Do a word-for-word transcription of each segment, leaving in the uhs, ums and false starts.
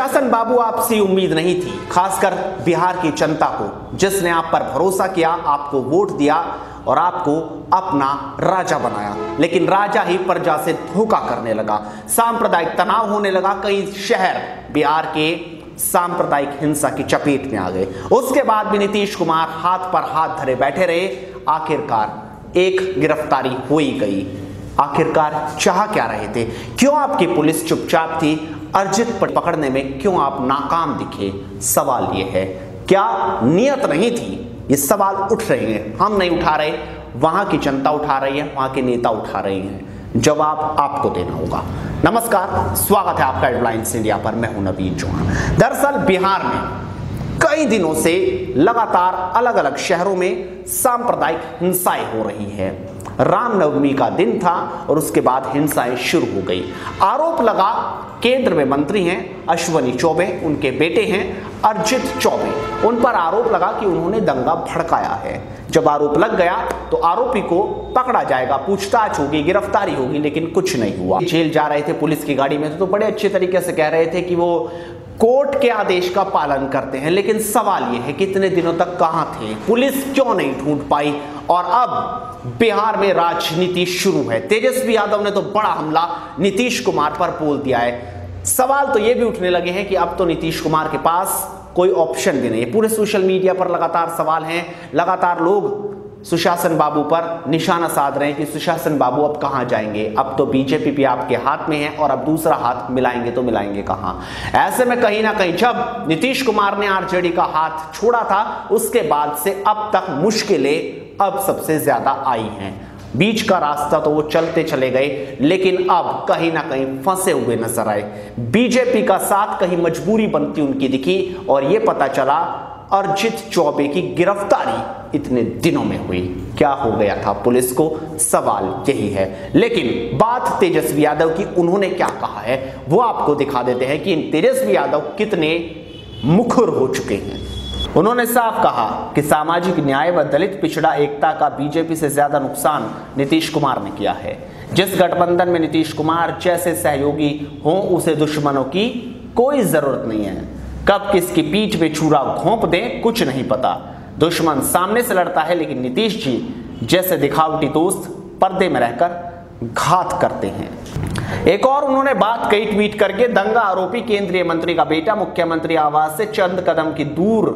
सुशासन बाबू, आपसे उम्मीद नहीं थी, खासकर बिहार की जनता को, जिसने आप पर भरोसा किया, आपको वोट दिया और आपको अपना राजा बनाया, लेकिन राजा ही प्रजा से धोखा करने लगा। सांप्रदायिक तनाव होने लगा, कई शहर बिहार के सांप्रदायिक हिंसा की चपेट में आ गए। उसके बाद भी नीतीश कुमार हाथ पर हाथ धरे बैठे रहे। आखिरकार एक गिरफ्तारी हो ही गई। आखिरकार चाह क्या रहे थे? क्यों आपकी पुलिस चुपचाप थी? अर्जित पकड़ने में क्यों आप नाकाम दिखे? सवाल यह है, क्या नियत नहीं थी? ये सवाल उठ रहे हैं, हम नहीं उठा रहे, वहां की जनता उठा रही है, वहां के नेता उठा रहे हैं। जवाब आपको देना होगा। नमस्कार, स्वागत है आपका हेडलाइंस इंडिया पर। मैं हूं नवीन चौहान। दरअसल बिहार में कई दिनों से लगातार अलग अलग शहरों में सांप्रदायिक हिंसाएं हो रही है। रामनवमी का दिन था और उसके बाद हिंसाएं शुरू हो गई। आरोप लगा, केंद्र में मंत्री हैं अश्विनी चौबे, उनके बेटे हैं अर्जित चौबे, उन पर आरोप लगा कि उन्होंने दंगा भड़काया है। जब आरोप लग गया तो आरोपी को पकड़ा जाएगा, पूछताछ होगी, गिरफ्तारी होगी, लेकिन कुछ नहीं हुआ। जेल जा रहे थे पुलिस की गाड़ी में तो बड़े अच्छे तरीके से कह रहे थे कि वो कोर्ट के आदेश का पालन करते हैं, लेकिन सवाल यह है कितने दिनों तक कहां थे? पुलिस क्यों नहीं ढूंढ पाई? और अब बिहार में राजनीति शुरू है। तेजस्वी यादव ने तो बड़ा हमला नीतीश कुमार पर बोल दिया है। सवाल तो यह भी उठने लगे हैं कि अब तो नीतीश कुमार के पास कोई ऑप्शन भी नहीं है। पूरे सोशल मीडिया पर लगातार सवाल हैं, लगातार लोग सुशासन बाबू पर निशाना साध रहे हैं कि सुशासन बाबू अब कहां जाएंगे? अब तो बीजेपी भी आपके हाथ में है और अब दूसरा हाथ मिलाएंगे तो मिलाएंगे कहां? ऐसे में कहीं ना कहीं जब नीतीश कुमार ने आरजेडी का हाथ छोड़ा था, उसके बाद से अब तक मुश्किलें अब सबसे ज्यादा आई हैं। बीच का रास्ता तो वो चलते चले गए, लेकिन अब कहीं ना कहीं फंसे हुए नजर आए। बीजेपी का साथ कहीं मजबूरी बनती उनकी दिखी और यह पता चला अर्जित चौबे की गिरफ्तारी इतने दिनों में हुई। क्या हो गया था पुलिस को? सवाल यही है। लेकिन बात तेजस्वी यादव की, उन्होंने क्या कहा है वो आपको दिखा देते हैं कि तेजस्वी यादव कितने मुखर हो चुके हैं। उन्होंने साफ कहा कि सामाजिक न्याय व दलित पिछड़ा एकता का बीजेपी से ज्यादा नुकसान नीतीश कुमार ने किया है। जिस गठबंधन में नीतीश कुमार जैसे सहयोगी हों, उसे दुश्मनों की कोई जरूरत नहीं है। कब किसकी पीठ पे छुरा घोंप दें कुछ नहीं पता। दुश्मन सामने से लड़ता है, लेकिन नीतीश जी जैसे दिखावटी दोस्त पर्दे में रहकर घात करते हैं। एक और उन्होंने बात कही ट्वीट करके, दंगा आरोपी केंद्रीय मंत्री का बेटा मुख्यमंत्री आवास से चंद कदम की दूर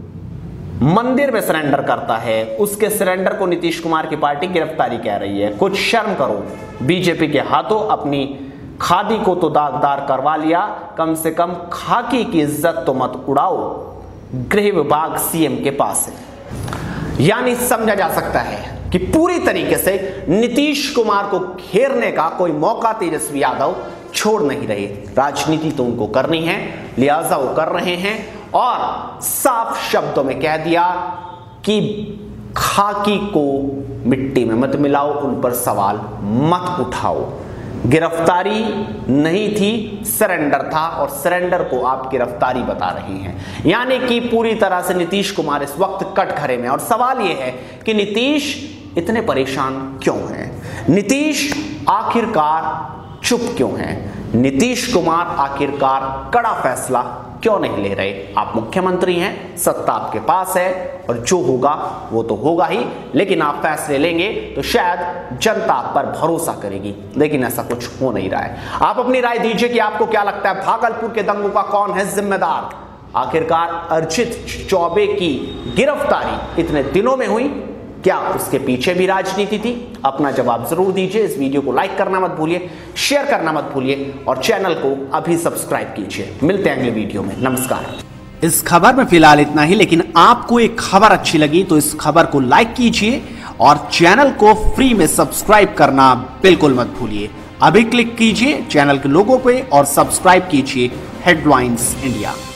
मंदिर में सरेंडर करता है। उसके सरेंडर को नीतीश कुमार की पार्टी गिरफ्तारी कह रही है। कुछ शर्म करो, बीजेपी के हाथों अपनी खादी को तो दागदार करवा लिया, कम से कम खाकी की इज्जत तो मत उड़ाओ। गृह विभाग सीएम के पास है। यानी समझा जा सकता है कि पूरी तरीके से नीतीश कुमार को घेरने का कोई मौका तेजस्वी यादव छोड़ नहीं रहे। राजनीति तो उनको करनी है, लिहाजा वो कर रहे हैं और साफ शब्दों में कह दिया कि खाकी को मिट्टी में मत मिलाओ, उन पर सवाल मत उठाओ। गिरफ्तारी नहीं थी, सरेंडर था और सरेंडर को आप गिरफ्तारी बता रहे हैं। यानी कि पूरी तरह से नीतीश कुमार इस वक्त कटघरे में। और सवाल यह है कि नीतीश इतने परेशान क्यों हैं? नीतीश आखिरकार चुप क्यों हैं? नीतीश कुमार आखिरकार कड़ा फैसला क्यों नहीं ले रहे? आप मुख्यमंत्री हैं, सत्ता आपके पास है और जो होगा वो तो होगा ही, लेकिन आप फैसले लेंगे तो शायद जनता आप पर भरोसा करेगी, लेकिन ऐसा कुछ हो नहीं रहा है। आप अपनी राय दीजिए कि आपको क्या लगता है, भागलपुर के दंगों का कौन है जिम्मेदार? आखिरकार अर्जित चौबे की गिरफ्तारी इतने दिनों में हुई, क्या उसके पीछे भी राजनीति थी? अपना जवाब जरूर दीजिए। इस वीडियो को लाइक करना मत भूलिए, शेयर करना मत भूलिए और चैनल को अभी सब्सक्राइब कीजिए। मिलते हैं अगले वीडियो में। नमस्कार। इस खबर में फिलहाल इतना ही, लेकिन आपको एक खबर अच्छी लगी तो इस खबर को लाइक कीजिए और चैनल को फ्री में सब्सक्राइब करना बिल्कुल मत भूलिए। अभी क्लिक कीजिए चैनल के लोगो पे और सब्सक्राइब कीजिए हेडलाइंस इंडिया।